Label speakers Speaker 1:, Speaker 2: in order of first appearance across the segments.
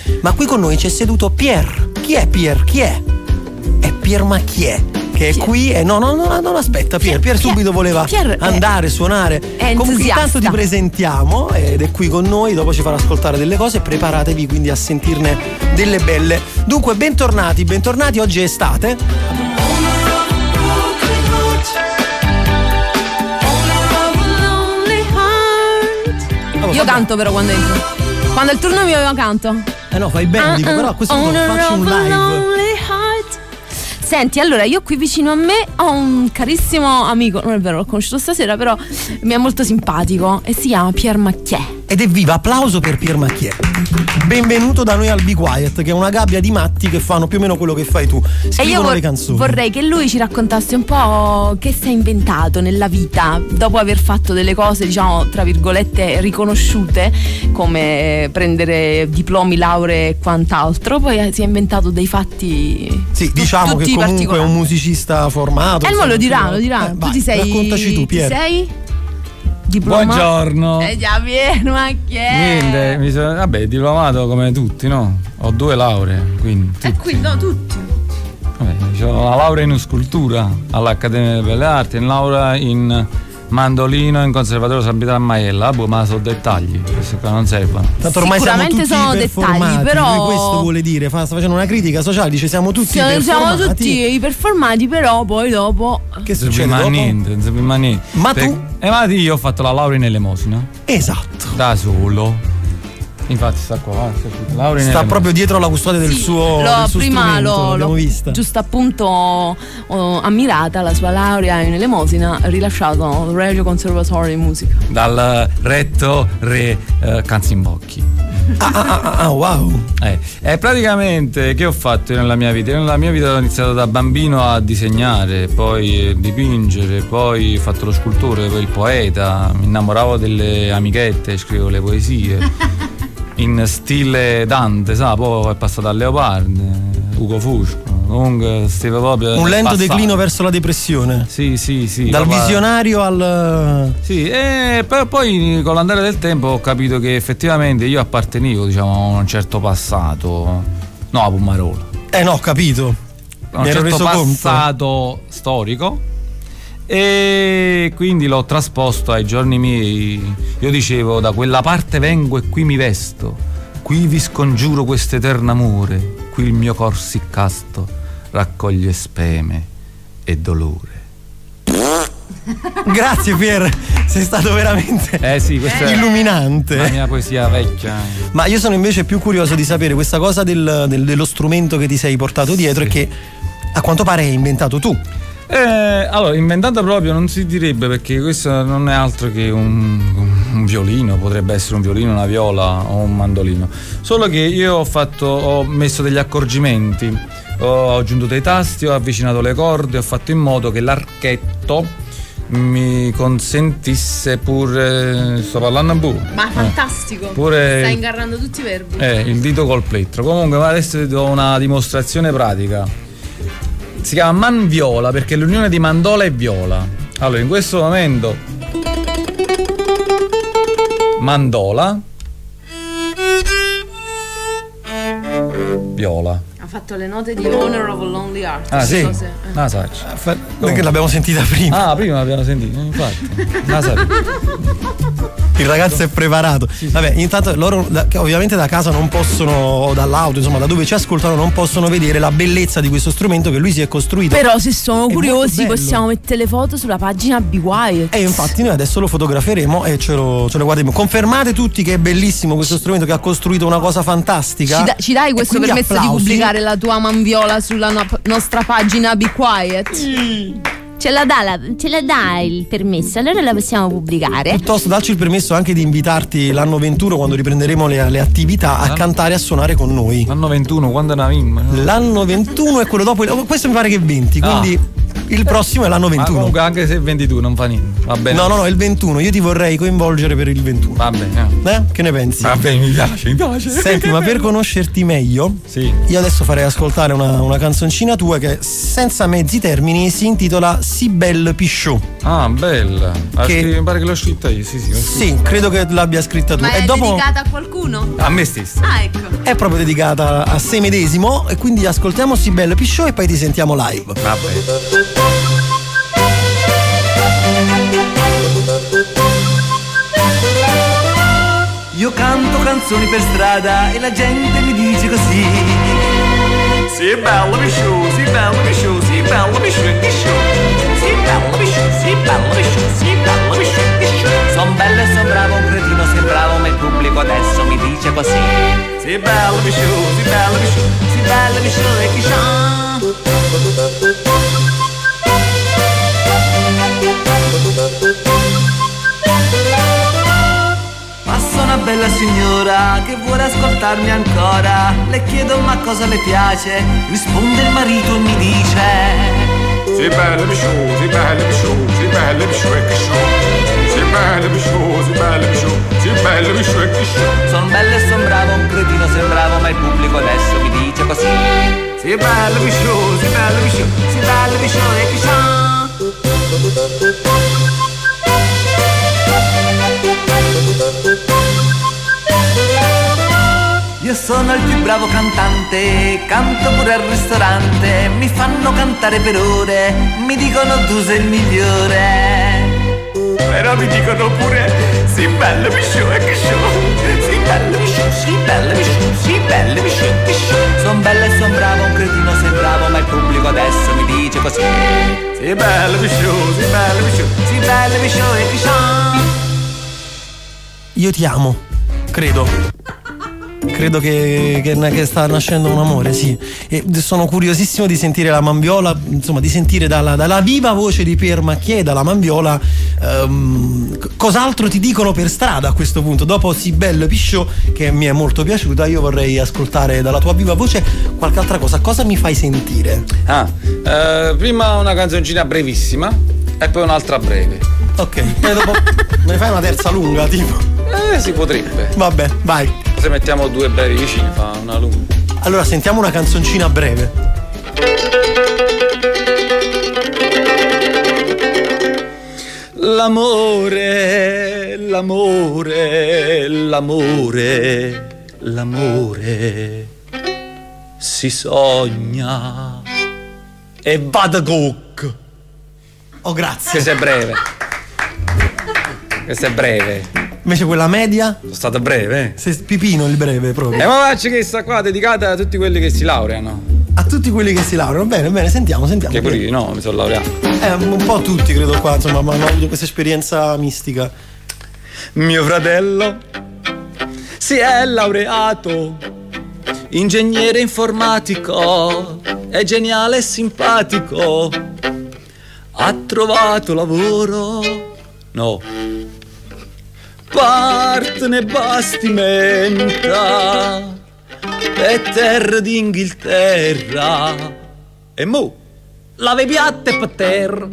Speaker 1: Ma qui con noi c'è seduto Pier. Chi è Pier? Chi è? È Pier Macchiè, che è qui e no, aspetta, Pier subito voleva andare, suonare. Comunque intanto ti presentiamo ed è qui con noi, dopo ci farà ascoltare delle cose, preparatevi quindi a sentirne delle belle. Dunque, bentornati, oggi è estate.
Speaker 2: Io canto però quando entro. Quando è il turno mio io canto.
Speaker 1: No, fai bene, dico, però a questo punto faccio un live.
Speaker 2: Senti, allora io qui vicino a me ho un carissimo amico, non è vero, l'ho conosciuto stasera, però mi è molto simpatico e si chiama Pier Macchiè.
Speaker 1: Ed evviva, applauso per Pier Macchiè. Benvenuto da noi al Be Quiet, che è una gabbia di matti che fanno più o meno quello che fai tu. Scrivono le canzoni.
Speaker 2: Vorrei che lui ci raccontasse un po' che si è inventato nella vita dopo aver fatto delle cose, diciamo, tra virgolette, riconosciute, come prendere diplomi, lauree e quant'altro. Poi si è inventato dei fatti.
Speaker 1: Sì, diciamo che comunque è un musicista formato.
Speaker 2: E lo dirà. Tu ti sei.
Speaker 1: Raccontaci tu, Pier.
Speaker 2: Ti sei? Diploma?
Speaker 3: Buongiorno.
Speaker 2: Già Pier Macchiè.
Speaker 3: Niente, vabbè, diplomato come tutti, no? Ho 2 lauree, quindi.
Speaker 2: Qui no, tutti.
Speaker 3: Vabbè, ho la laurea in scultura all'Accademia delle Belle Arti, una laurea in mandolino in Conservatorio San Pietro a Maiella. Ma sono dettagli, questi qua non servono.
Speaker 1: Tanto ormai
Speaker 2: sicuramente
Speaker 1: siamo tutti
Speaker 2: sono dettagli, però
Speaker 1: lui questo vuole dire, sta facendo una critica sociale, dice siamo tutti iperformati.
Speaker 2: Siamo tutti iperformati, però poi dopo
Speaker 1: che succede dopo?
Speaker 3: Non si ma niente.
Speaker 1: Ma tu?
Speaker 3: Io ho fatto la laurea in elemosina.
Speaker 1: Esatto.
Speaker 3: Da solo. Infatti sta qua,
Speaker 1: sta proprio dietro la custodia del suo
Speaker 2: prima
Speaker 1: l'abbiamo vista.
Speaker 2: Giusto appunto ammirata la sua laurea in elemosina, rilasciato Radio Conservatorio in musica
Speaker 3: dal retto re Canzimbocchi.
Speaker 1: Wow.
Speaker 3: E praticamente che ho fatto nella mia vita? Nella mia vita ho iniziato da bambino a disegnare, poi dipingere, poi ho fatto lo scultore, poi il poeta, mi innamoravo delle amichette, scrivevo le poesie in stile Dante, sa, poi è passato a Leopardi, Ugo Fusco. Comunque proprio
Speaker 1: un lento declino verso la depressione.
Speaker 3: Sì.
Speaker 1: Dal visionario al.
Speaker 3: Sì, e poi con l'andare del tempo ho capito che effettivamente io appartenevo, diciamo, a un certo passato. No, a Pumarola.
Speaker 1: No, ho capito.
Speaker 3: A un certo passato storico. E quindi l'ho trasposto ai giorni miei. Io dicevo, da quella parte vengo e qui mi vesto, qui vi scongiuro quest'eterno amore, qui il mio cor sì casto raccoglie speme e dolore.
Speaker 1: Grazie Pier, sei stato veramente illuminante.
Speaker 3: La mia poesia vecchia.
Speaker 1: Ma io sono invece più curioso di sapere questa cosa dello strumento che ti sei portato dietro e che a quanto pare hai inventato tu.
Speaker 3: Allora, inventato proprio non si direbbe, perché questo non è altro che un violino, potrebbe essere un violino, una viola o un mandolino. Solo che io ho messo degli accorgimenti, ho aggiunto dei tasti, ho avvicinato le corde, ho fatto in modo che l'archetto mi consentisse pure. Sto parlando pure.
Speaker 2: Ma fantastico!
Speaker 3: Pure
Speaker 2: stai ingarrando tutti i verbi.
Speaker 3: Il dito col plettro. Comunque adesso ti do una dimostrazione pratica. Si chiama manviola perché è l'unione di mandola e viola. Allora, in questo momento mandola, viola.
Speaker 2: Ha fatto le note di Honor of a Lonely Heart.
Speaker 1: Sì. Perché l'abbiamo sentita prima.
Speaker 3: Prima l'abbiamo sentita, infatti.
Speaker 1: Il ragazzo è preparato. Sì. Vabbè, intanto loro ovviamente da casa non possono, dall'auto, insomma, da dove ci ascoltano, non possono vedere la bellezza di questo strumento che lui si è costruito.
Speaker 2: Però se sono curiosi possiamo mettere le foto sulla pagina Be Quiet.
Speaker 1: E infatti noi adesso lo fotograferemo e ce lo guarderemo. Confermate tutti che è bellissimo questo strumento, che ha costruito una cosa fantastica.
Speaker 2: Ci dai questo permesso di pubblicare la tua manviola sulla nostra pagina Be Quiet? Ce la dà il permesso, allora la possiamo pubblicare.
Speaker 1: Piuttosto dacci il permesso anche di invitarti l'anno 21, quando riprenderemo le attività, a cantare e a suonare con noi.
Speaker 3: L'anno 21, quando ne avevamo?
Speaker 1: L'anno 21 è quello dopo, questo mi pare che è 20, quindi Il prossimo è l'anno 21.
Speaker 3: Ma comunque anche se è 22 non fa niente, va bene.
Speaker 1: No, il 21, io ti vorrei coinvolgere per il 21.
Speaker 3: Va bene.
Speaker 1: Che ne pensi?
Speaker 3: Va bene, mi piace.
Speaker 1: Senti, ma per conoscerti meglio,
Speaker 3: sì,
Speaker 1: io adesso farei ascoltare una canzoncina tua che senza mezzi termini si intitola Si Belle Pichot.
Speaker 3: Ah, bella. Mi pare che l'ho scritta io, sì,
Speaker 1: credo che l'abbia scritta tu.
Speaker 2: Ma è dedicata a qualcuno?
Speaker 3: A me stesso.
Speaker 2: Ah, ecco.
Speaker 1: È proprio dedicata a sé medesimo e quindi ascoltiamo Si Belle Pichot e poi ti sentiamo live.
Speaker 3: Va bene.
Speaker 4: Io canto canzoni per strada e la gente mi dice così: si bella Pichot, si bella Pichot, si bella Pichot, si bella Pichot, si bella Pichot, si bella Pichot. Son bello e son bravo, un cretino sembravo, ma il pubblico adesso mi dice così: si bella Pichot, si bella Pichot, si bella Pichot e Pichot. Passa una bella signora che vuole ascoltarmi ancora. Le chiedo ma cosa le piace, risponde il marito e mi dice: si bella Pichot, si bella Pichot, si bella Pichot e Pichot. Si bella Pichot, si bella Pichot, si bella Pichot e Pichot. Son bello e son bravo, un cretino sembravo, ma il pubblico adesso mi dice così: si bella Pichot, si bella Pichot, si bella Pichot e Pichot. Io sono il più bravo cantante, canto pure al ristorante, mi fanno cantare per ore, mi dicono tu sei il migliore. Però mi dicono pure si bella Pichot e Pichot, si bella Pichot, si bella Pichot, si bella Pichot e Pichot. Son bella e son bravo, un cretino sembravo, ma il pubblico adesso mi dice così: si bella Pichot, si bella Pichot, si bella Pichot e Pichot.
Speaker 1: Io ti amo, credo che sta nascendo un amore, sì. E sono curiosissimo di sentire la Manviola, insomma, di sentire dalla viva voce di Pierre Macchiet, dalla Manviola, cos'altro ti dicono per strada a questo punto. Dopo Si Belle Pichot, che mi è molto piaciuta, io vorrei ascoltare dalla tua viva voce qualche altra cosa. Cosa mi fai sentire?
Speaker 3: Prima una canzoncina brevissima e poi un'altra breve.
Speaker 1: Ok, e dopo me ne fai una terza lunga, tipo?
Speaker 3: Si potrebbe.
Speaker 1: Vabbè, vai.
Speaker 3: Se mettiamo due brevi vicini fa una lunga.
Speaker 1: Allora sentiamo una canzoncina breve.
Speaker 4: L'amore, l'amore, l'amore, l'amore si sogna e vada cook.
Speaker 1: Oh, grazie.
Speaker 3: Questa è breve. Questa è breve.
Speaker 1: Invece quella media?
Speaker 3: Sono stata breve,
Speaker 1: Pipino il breve proprio.
Speaker 3: Ma faccio che sta qua dedicata a tutti quelli che si laureano.
Speaker 1: A tutti quelli che si laureano. Bene, sentiamo.
Speaker 3: Che pure io, no, mi sono laureato.
Speaker 1: Un po' tutti credo qua, insomma, ma hanno avuto questa esperienza mistica.
Speaker 4: Mio fratello si è laureato, ingegnere informatico, è geniale e simpatico. Ha trovato lavoro? No. Partner bastimenta per terra d'Inghilterra e mo lave piatte per terra.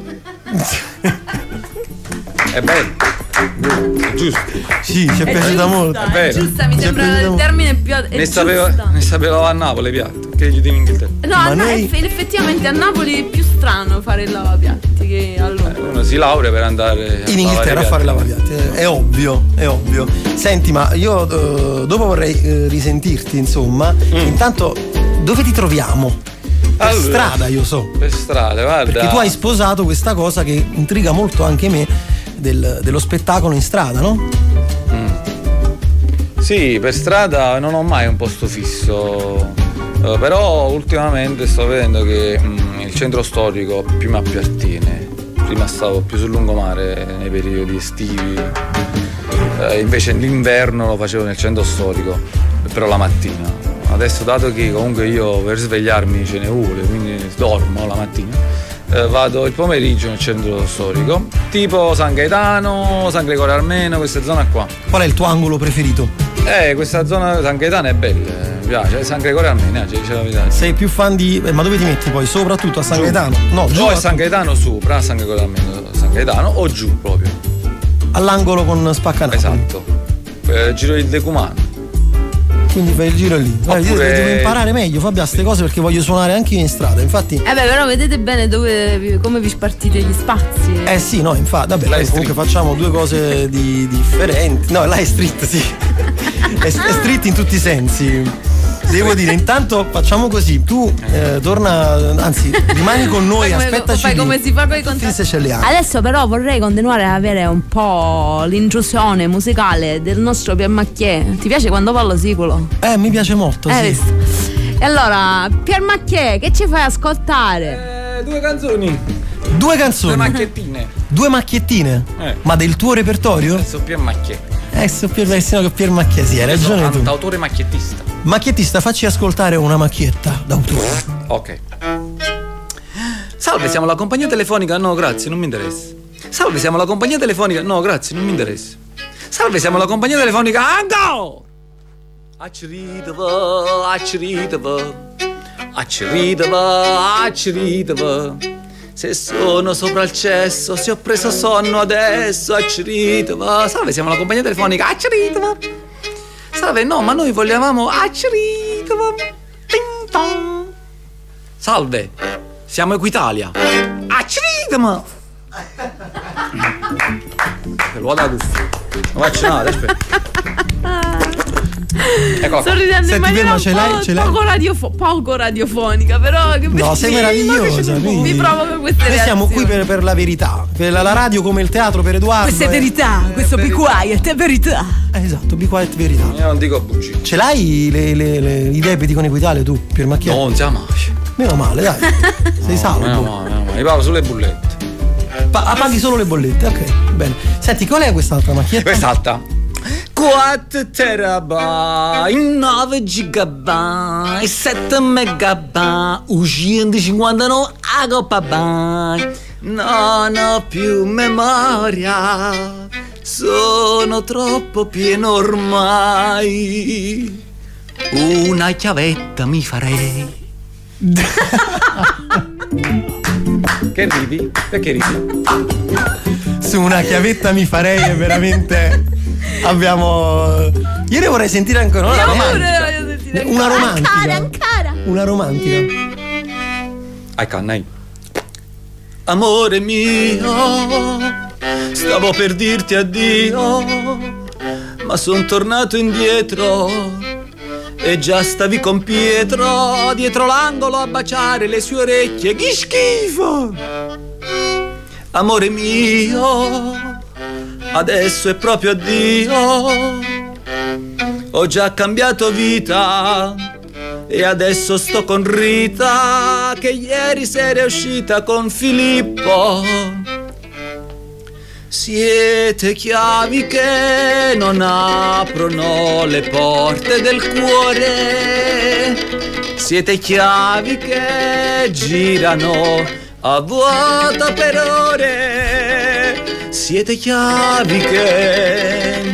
Speaker 4: È bello, è giusto.
Speaker 1: Sì, ci è piaciuta molto.
Speaker 3: È vero.
Speaker 2: Giusta, mi sembra il termine più
Speaker 3: ne sapeva a Napoli piatte, che gli devi in Inghilterra.
Speaker 2: No, effettivamente a Napoli è più strano fare il lavapiatti che a Londra.
Speaker 3: Uno si laurea per andare
Speaker 1: in Inghilterra a fare lavapiatti, è ovvio. Senti, ma io dopo vorrei risentirti, insomma. Intanto dove ti troviamo? Per strada, io so.
Speaker 3: Per strada, guarda.
Speaker 1: Perché tu hai sposato questa cosa che intriga molto anche me, dello spettacolo in strada, no?
Speaker 3: Sì, per strada non ho mai un posto fisso, però ultimamente sto vedendo che il centro storico più mi appartiene. Prima stavo più sul lungomare nei periodi estivi, invece l'inverno lo facevo nel centro storico, però la mattina. Adesso, dato che comunque io per svegliarmi ce ne vuole, quindi dormo la mattina, vado il pomeriggio nel centro storico, tipo San Gaetano, San Gregorio Armeno, questa zona qua.
Speaker 1: Qual è il tuo angolo preferito?
Speaker 3: Questa zona San Gaetano è bella, mi piace, San Gregorio Armenia, c'è la verità.
Speaker 1: Sei più fan di. Ma dove ti metti poi? Soprattutto a San Gaetano? No, giù.
Speaker 3: O a San Gaetano sopra, San Gregorio Armenia, San Gaetano, o giù proprio.
Speaker 1: All'angolo con Spaccanapoli.
Speaker 3: Esatto. Giro il decumano.
Speaker 1: Quindi fai il giro lì. Oppure... Devo imparare meglio, Fabio, a queste cose perché voglio suonare anche io in strada. Infatti.
Speaker 2: Però vedete bene come vi spartite gli spazi.
Speaker 1: Sì, no, infatti. Vabbè, comunque facciamo due cose differenti. No, là è street, sì. è street in tutti i sensi. Devo dire, intanto facciamo così, tu torna, anzi rimani con noi, aspettaci lì.
Speaker 2: Come si fa con i contatti. Adesso però vorrei continuare ad avere un po' l'intrusione musicale del nostro Pier Macchiè. Ti piace quando parlo sicolo?
Speaker 1: Mi piace molto, sì.
Speaker 2: Visto? E allora, Pier Macchiè, che ci fai ascoltare?
Speaker 3: Due canzoni.
Speaker 1: Due canzoni?
Speaker 3: Due macchiettine.
Speaker 1: Due macchiettine? Ma del tuo repertorio?
Speaker 3: Adesso Pier Macchiè.
Speaker 1: Pier Macchiè, sì, hai ragione tu.
Speaker 3: Cantautore macchiettista.
Speaker 1: Macchiettista, facci ascoltare una macchietta d'autore.
Speaker 3: Ok. Salve, siamo la compagnia telefonica. No, grazie, non mi interessa. Salve, siamo la compagnia telefonica. No, grazie, non mi interessa. Salve, siamo la compagnia telefonica. Ango! Acciritava. Se sono sopra il cesso, se ho preso sonno adesso, acciritava. Salve, siamo la compagnia telefonica. Acciritava. Salve, no, ma noi volevamo acciritava. Ting tong. Salve, siamo Equitalia. Acciritava. Lo da gusto. Non faccio nada, aspetta.
Speaker 2: Sto ridendo in maniera poco radiofonica, però
Speaker 1: no, sei meravigliosa.
Speaker 2: Mi provoca queste reazioni.
Speaker 1: Noi siamo qui per la verità, per la radio come il teatro per Edoardo.
Speaker 2: Questa è verità, questo Be Quiet è verità.
Speaker 1: Esatto, Be Quiet verità.
Speaker 3: Io non dico bugie.
Speaker 1: Ce l'hai i debiti con Equitalia tu, Pier Macchietta?
Speaker 3: No, non siamo mai.
Speaker 1: Meno male, dai. Sei salvo.
Speaker 3: Meno male. Io pago sulle bollette.
Speaker 1: Paghi solo le bollette, ok, bene. Senti, qual è quest'altra macchietta?
Speaker 3: Quest'altra 4 terabyte, 9 gigabyte, 7 megabyte, 159 agopabyte. Non ho più memoria, sono troppo pieno ormai. Una chiavetta mi farei. Che ridi? Perché ridi?
Speaker 1: Su una chiavetta mi farei è veramente. Abbiamo. Io ne vorrei sentire ancora una romantica. Una romantica.
Speaker 2: Ancora.
Speaker 1: Una romantica.
Speaker 3: Ai cannai. Amore mio, stavo per dirti addio, ma son tornato indietro. E già stavi con Pietro dietro l'angolo a baciare le sue orecchie. Che schifo! Amore mio, adesso è proprio addio. Ho già cambiato vita e adesso sto con Rita, che ieri sera è uscita con Filippo. Siete chiavi che non aprono le porte del cuore. Siete chiavi che girano a vuoto per ore. Siete chiavi che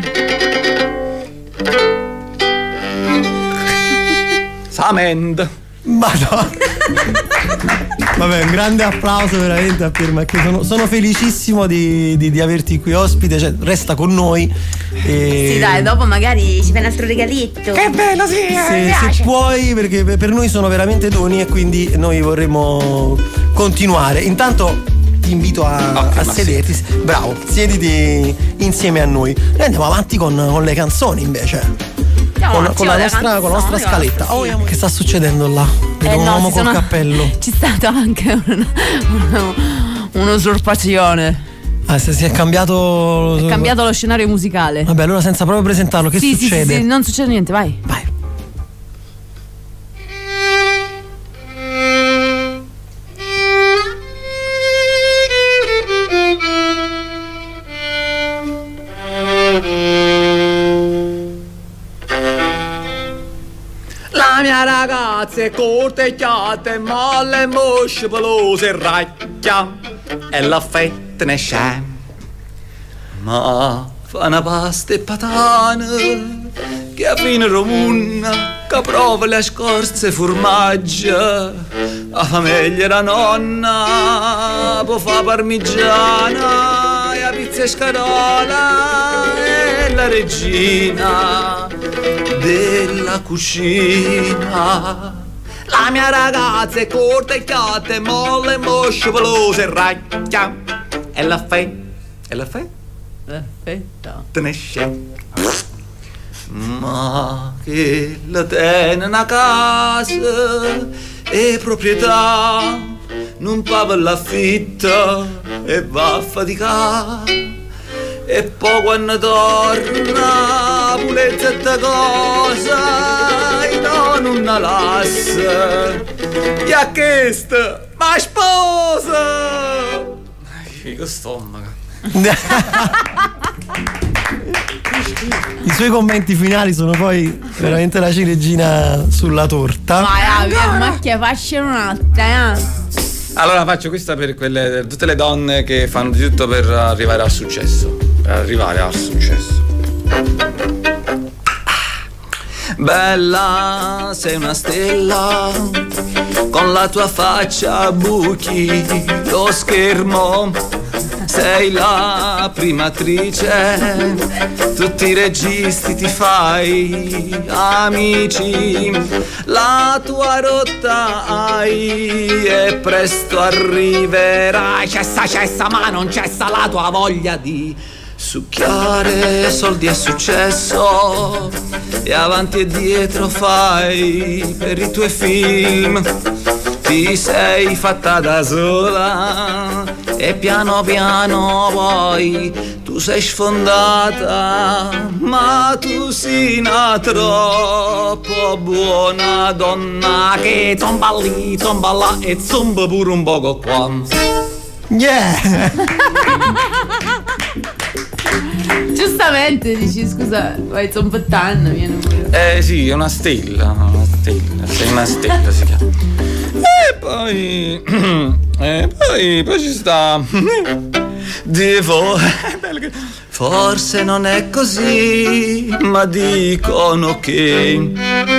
Speaker 3: Samend.
Speaker 1: Madonna. Vabbè, un grande applauso veramente a Pier Macchietta. Sono felicissimo di averti qui ospite, cioè, resta con noi.
Speaker 2: Sì, dai, dopo magari ci fai un altro regaletto.
Speaker 3: Che bello, sì!
Speaker 1: Se puoi, perché per noi sono veramente doni e quindi noi vorremmo continuare. Intanto ti invito a sederti. Sì. Bravo, siediti insieme a noi. Noi andiamo avanti con le canzoni invece. Con la nostra scaletta. Che sta succedendo là? Vedo un uomo col cappello.
Speaker 2: C'è stata anche un'usurpazione.
Speaker 1: Si è cambiato.
Speaker 2: È cambiato lo scenario musicale.
Speaker 1: Vabbè, allora senza proprio presentarlo, che succede?
Speaker 2: Sì, non succede niente, vai.
Speaker 3: La mia ragazza è corteggiata, ma le mosce pelose racchia e la fetta ne scende. Ma fa una pasta e patane
Speaker 4: che a fine romunna che prova le scorze formaggio, la famiglia era nonna può fa parmigiana e la pizza e scarola e la regina della cucina. La mia ragazza è corta e chiata, molle e mosciovolose e racchia. E la fai? E la fai?
Speaker 2: Perfetto.
Speaker 4: Te ne scende. Ma che la tiene una casa e proprietà, non paga l'affitto e va a faticare. E poi quando torna pulezza e cosa e non una lassa e ha chiesto ma sposa. Che stomaco.
Speaker 1: I suoi commenti finali sono poi veramente la ciliegina sulla torta.
Speaker 2: Ma che faccia un'altra,
Speaker 3: Allora faccio questa per tutte le donne che fanno di tutto per arrivare al successo.
Speaker 4: Bella, sei una stella, con la tua faccia buchi lo schermo. Sei la prima attrice, tutti i registi ti fai amici. La tua rotta hai e presto arriverai. Cessa, ma non cessa la tua voglia di succhiare soldi e successo, e avanti e dietro fai per i tuoi film. Ti sei fatta da sola e piano piano poi tu sei sfondata, ma tu sei una troppo buona donna che zomba lì, zomba là e zomba pure un poco qua.
Speaker 1: Yeah!
Speaker 2: Giustamente dici, scusa, vai zombettando, viene pure.
Speaker 3: Sì, è una stella, sei una stella si chiama. E poi ci sta.
Speaker 4: Forse non è così, ma dicono che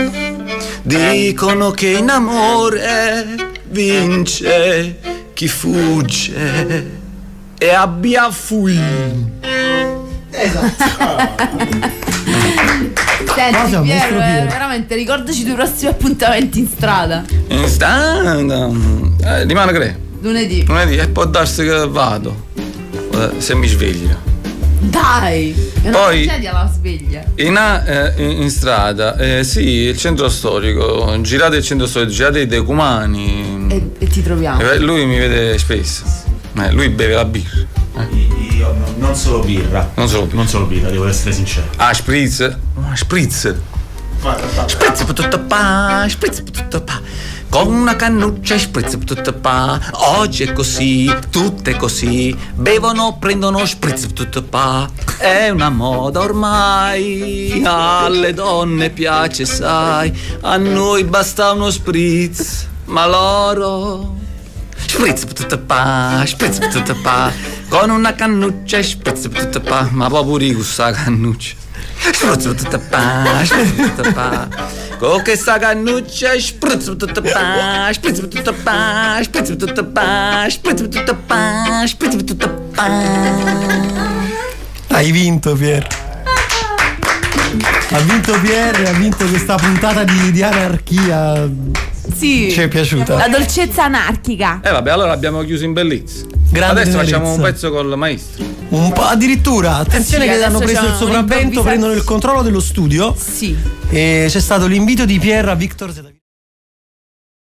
Speaker 4: in amore vince chi fugge e abbia fui.
Speaker 2: Esatto. Senti Piero, veramente ricordaci i tuoi prossimi appuntamenti in strada.
Speaker 3: In strada? Rimane che
Speaker 2: lunedì
Speaker 3: e può darsi che vado se mi sveglio.
Speaker 2: Dai, è una tragedia la sveglia.
Speaker 3: In strada, sì, il centro storico, girate il centro storico, girate i decumani
Speaker 2: e ti troviamo.
Speaker 3: Lui mi vede spesso, lui beve la birra.
Speaker 5: Io non solo birra, devo essere sincero.
Speaker 3: Spritz.
Speaker 4: Spritz per tutto pa, con una cannuccia spritz per tutto pa. Oggi è così, tutte così, bevono, prendono spritz per tutto pa. È una moda ormai, alle donne piace, sai, a noi basta uno spritz, ma loro spritz per tutto pa, con una cannuccia spritz per tutto pa, ma proprio questa cannuccia. Spritz per tutto pa, con questa cannuccia spritz per tutto pa, spritz per tutto pa, spritz per tutto pa, spritz per tutto pa, spritz per tutto pa.
Speaker 1: Hai vinto, Pier. Ha vinto questa puntata di Anarchia.
Speaker 2: Sì,
Speaker 1: ci è piaciuta.
Speaker 2: La dolcezza anarchica.
Speaker 3: Vabbè, allora abbiamo chiuso in bellezza.
Speaker 1: Grande
Speaker 3: adesso
Speaker 1: tenerezza.
Speaker 3: Facciamo un pezzo col maestro.
Speaker 1: Un po' addirittura. Attenzione
Speaker 2: sì,
Speaker 1: che hanno preso il sopravvento, prendono il controllo dello studio.
Speaker 2: Sì.
Speaker 1: E c'è stato l'invito di Pier a Victor.